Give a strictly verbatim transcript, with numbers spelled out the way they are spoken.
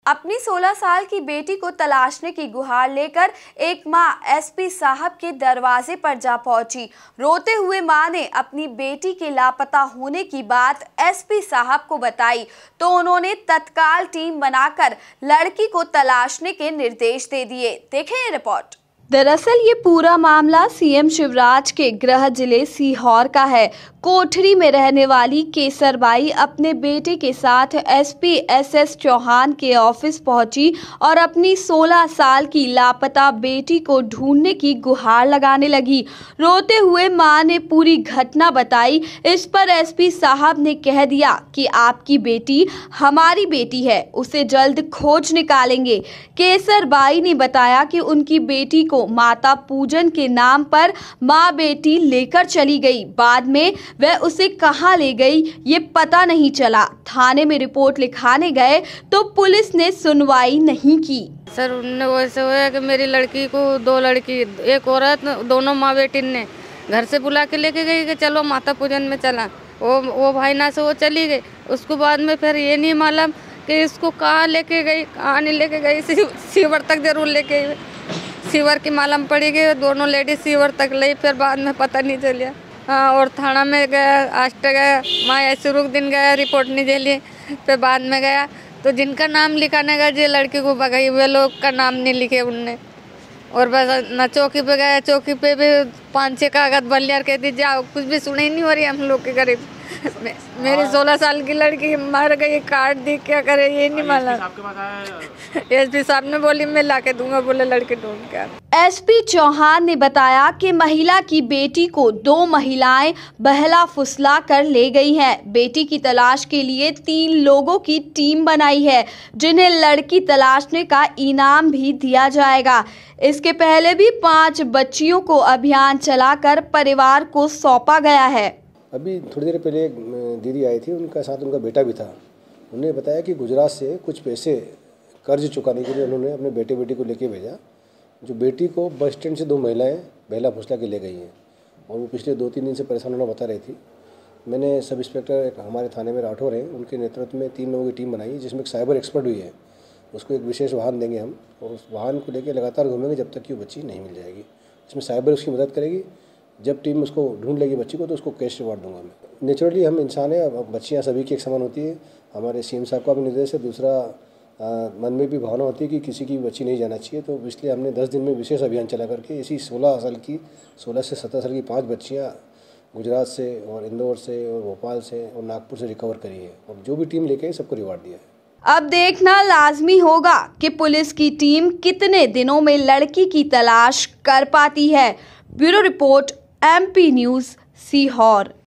अपनी सोलह साल की बेटी को तलाशने की गुहार लेकर एक मां एसपी साहब के दरवाजे पर जा पहुंची। रोते हुए मां ने अपनी बेटी के लापता होने की बात एसपी साहब को बताई तो उन्होंने तत्काल टीम बनाकर लड़की को तलाशने के निर्देश दे दिए। देखें ये रिपोर्ट। दरअसल ये पूरा मामला सीएम शिवराज के गृह जिले सीहोर का है। कोठरी में रहने वाली केसरबाई अपने बेटे के साथ एसपी एसएस चौहान के ऑफिस पहुंची और अपनी सोलह साल की लापता बेटी को ढूंढने की गुहार लगाने लगी। रोते हुए मां ने पूरी घटना बताई। इस पर एसपी साहब ने कह दिया कि आपकी बेटी हमारी बेटी है, उसे जल्द खोज निकालेंगे। केसरबाई ने बताया कि उनकी बेटी को माता पूजन के नाम पर मां बेटी लेकर चली गई। बाद में वह उसे कहां ले गई ये पता नहीं चला। थाने में रिपोर्ट लिखाने गए तो पुलिस ने सुनवाई नहीं की। सर उनने वैसे हुआ कि मेरी लड़की को दो लड़की एक औरत दोनों माँ बेटी ने घर से बुला के लेके गई कि चलो माता पूजन में चला। वो वो भाई ना से वो चली गई। उसके बाद में फिर ये नहीं मालूम कि इसको कहाँ लेके गई, कहाँ नहीं लेके गई। सीवर तक जरूर लेके गई। सीवर की मालूम पड़ी गई, दोनों लेडीज सीवर तक ली, फिर बाद में पता नहीं चलिया। हाँ, और थाना में गया, आस्ट गया, माँ ऐसे रुक दिन गया, रिपोर्ट नहीं दे ली। फिर बाद में गया तो जिनका नाम लिखाने गया जो लड़की को भगाई वे लोग का नाम नहीं लिखे उनने। और बस न चौकी पे गया, चौकी पे भी पाँच छः कागज बलियार कह दीजिए, कुछ भी सुनाई नहीं हो रही हम लोग के गरीब। मेरी सोलह साल की लड़की मर गई, काट दी, क्या करे ये नहीं मालूम। एसपी साहब ने बोली मैं ला के दूंगा, बोले लड़के ढूंढ कर। एसपी चौहान ने बताया कि महिला की बेटी को दो महिलाएं बहला फुसला कर ले गई हैं। बेटी की तलाश के लिए तीन लोगों की टीम बनाई है, जिन्हें लड़की तलाशने का इनाम भी दिया जाएगा। इसके पहले भी पांच बच्चियों को अभियान चलाकर परिवार को सौंपा गया है। अभी थोड़ी देर पहले एक दीदी आई थी, उनका साथ उनका बेटा भी था। उन्होंने बताया कि गुजरात से कुछ पैसे कर्ज चुकाने के लिए उन्होंने अपने बेटे बेटी को लेके भेजा। जो बेटी को बस स्टैंड से दो महिलाएं बहला फुसला के ले गई हैं और वो पिछले दो तीन दिन से परेशान होना बता रही थी। मैंने सब इंस्पेक्टर हमारे थाने में राठौर हैं, उनके नेतृत्व में तीन लोगों की टीम बनाई जिसमें एक साइबर एक्सपर्ट हुई है। उसको एक विशेष वाहन देंगे हम और उस वाहन को लेकर लगातार घूमेंगे जब तक कि वो बच्ची नहीं मिल जाएगी। इसमें साइबर उसकी मदद करेगी। जब टीम उसको ढूंढ लेगी बच्ची को तो उसको कैश रिवार्ड दूंगा मैं। नेचुरली हम इंसान हैं, बच्चियां सभी की एक समान होती है। हमारे सीएम साहब का भी निर्देश है। दूसरा आ, मन में भी भावना होती है कि किसी की बच्ची नहीं जाना चाहिए, तो इसलिए हमने दस दिन में विशेष अभियान चला करके इसी सोलह साल की सोलह से सत्रह साल की पाँच बच्चियाँ गुजरात से और इंदौर से और भोपाल से और नागपुर से रिकवर करी है और जो भी टीम लेके सबको रिवार्ड दिया है। अब देखना लाजमी होगा कि पुलिस की टीम कितने दिनों में लड़की की तलाश कर पाती है। Bureau report MP news Sehore.